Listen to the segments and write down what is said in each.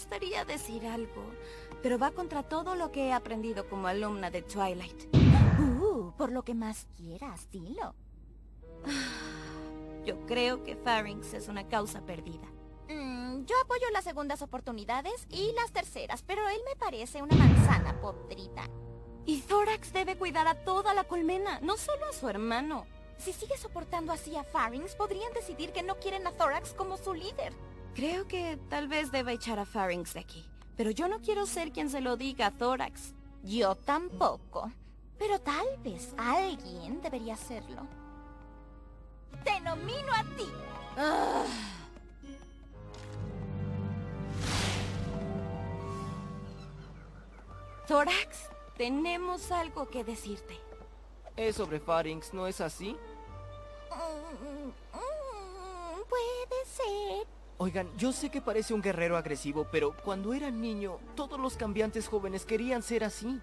gustaría decir algo, pero va contra todo lo que he aprendido como alumna de Twilight. Por lo que más quieras, dilo. Yo creo que Pharynx es una causa perdida. Yo apoyo las segundas oportunidades y las terceras, pero él me parece una manzana podrida. Y Thorax debe cuidar a toda la colmena, no solo a su hermano. Si sigue soportando así a Pharynx, podrían decidir que no quieren a Thorax como su líder. Creo que tal vez deba echar a Pharynx de aquí, pero yo no quiero ser quien se lo diga a Thorax. Yo tampoco, pero tal vez alguien debería hacerlo. ¡Te nomino a ti! Thorax, tenemos algo que decirte. Es sobre Pharynx, ¿no es así? Puede ser. Oigan, yo sé que parece un guerrero agresivo, pero cuando era niño, todos los cambiantes jóvenes querían ser así.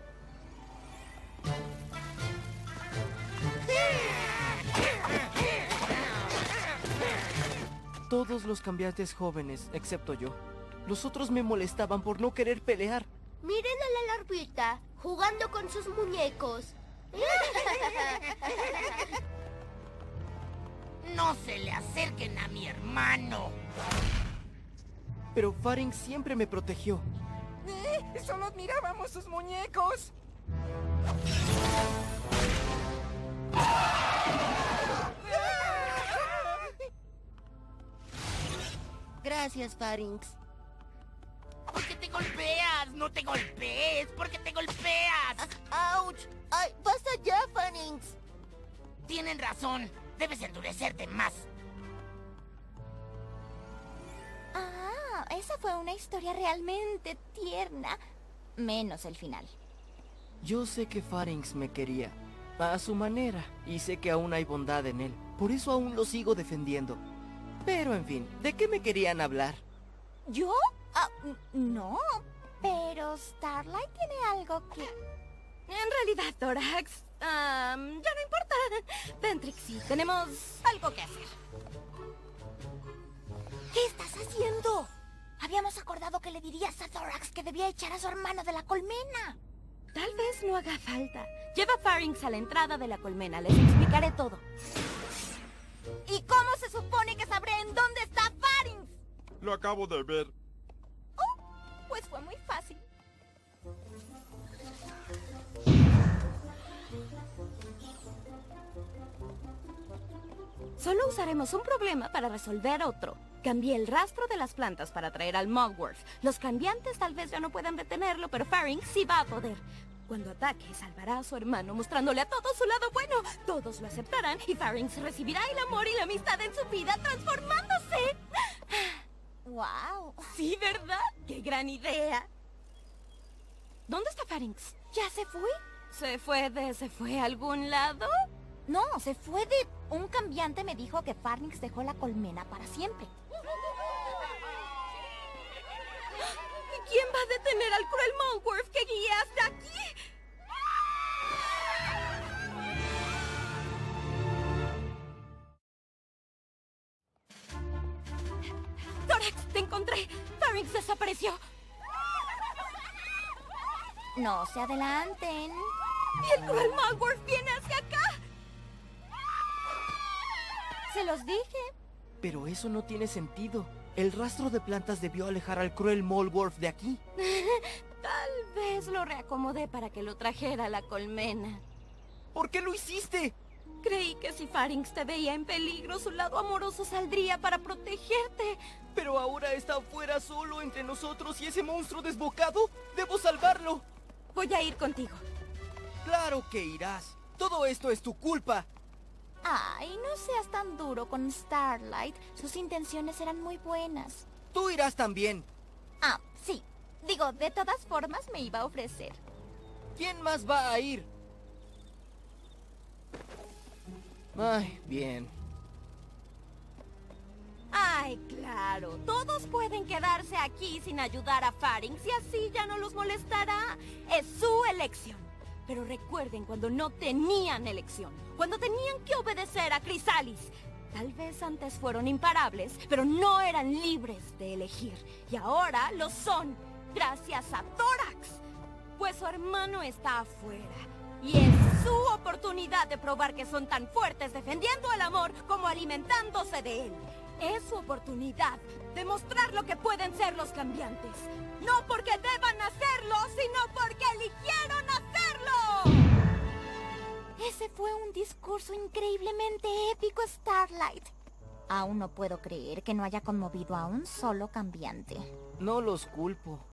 Todos los cambiantes jóvenes, excepto yo. Los otros me molestaban por no querer pelear. Miren a la larvita jugando con sus muñecos. No se le acerquen a mi hermano. Pero Pharynx siempre me protegió. ¡Solo admirábamos sus muñecos! Gracias, Pharynx. ¿Por qué te golpeas? ¡No te golpees! ¿Por qué te golpeas? ¡Auch! ¡Ay, basta ya, Pharynx! Tienen razón. Debes endurecerte más. Esa fue una historia realmente tierna. Menos el final. Yo sé que Pharynx me quería, a su manera, y sé que aún hay bondad en él. Por eso aún lo sigo defendiendo. Pero en fin, ¿de qué me querían hablar? ¿Yo? No, pero Starlight tiene algo que... En realidad, Thorax, ya no importa. Ven, Trixie, tenemos algo que hacer. ¿Qué estás haciendo? Habíamos acordado que le dirías a Thorax que debía echar a su hermano de la colmena. Tal vez no haga falta. Lleva a Pharynx a la entrada de la colmena. Les explicaré todo. ¿Y cómo se supone que sabré en dónde está Pharynx? Lo acabo de ver. Pues fue muy fácil. Solo usaremos un problema para resolver otro. Cambié el rastro de las plantas para traer al Mogworth. Los cambiantes tal vez ya no puedan detenerlo, pero Pharynx sí va a poder. Cuando ataque, salvará a su hermano mostrándole a todos su lado bueno. Todos lo aceptarán y Pharynx recibirá el amor y la amistad en su vida transformándose. ¡Wow! Sí, ¿verdad? ¡Qué gran idea! ¿Dónde está Pharynx? ¿Ya se fue? ¿Se fue a algún lado? No, se fue de... Un cambiante me dijo que Pharynx dejó la colmena para siempre. ¿Y quién va a detener al cruel Mogworth que guía hasta aquí? ¡Thorax! ¡Te encontré! ¡Pharynx desapareció! No se adelanten. ¡Y el cruel Mogworth viene hacia acá! Se los dije. Pero eso no tiene sentido. El rastro de plantas debió alejar al cruel Mogworth de aquí. Tal vez lo reacomodé para que lo trajera a la colmena. ¿Por qué lo hiciste? Creí que si Pharynx te veía en peligro, su lado amoroso saldría para protegerte. Pero ahora está afuera solo entre nosotros y ese monstruo desbocado. ¡Debo salvarlo! Voy a ir contigo. ¡Claro que irás! ¡Todo esto es tu culpa! Ay, no seas tan duro con Starlight. Sus intenciones eran muy buenas. ¡Tú irás también! Sí. Digo, de todas formas me iba a ofrecer. ¿Quién más va a ir? Ay, bien. Ay, claro. Todos pueden quedarse aquí sin ayudar a Pharynx y así ya no los molestará. Es su elección. Pero recuerden cuando no tenían elección. Cuando tenían que obedecer a Chrysalis. Tal vez antes fueron imparables, pero no eran libres de elegir. Y ahora lo son, gracias a Thorax. Pues su hermano está afuera. Y es su oportunidad de probar que son tan fuertes defendiendo el amor como alimentándose de él. Es su oportunidad de mostrar lo que pueden ser los cambiantes. No porque deban hacerlo, sino porque eligieron hacerlo. Ese fue un discurso increíblemente épico, Starlight. Aún no puedo creer que no haya conmovido a un solo cambiante. No los culpo.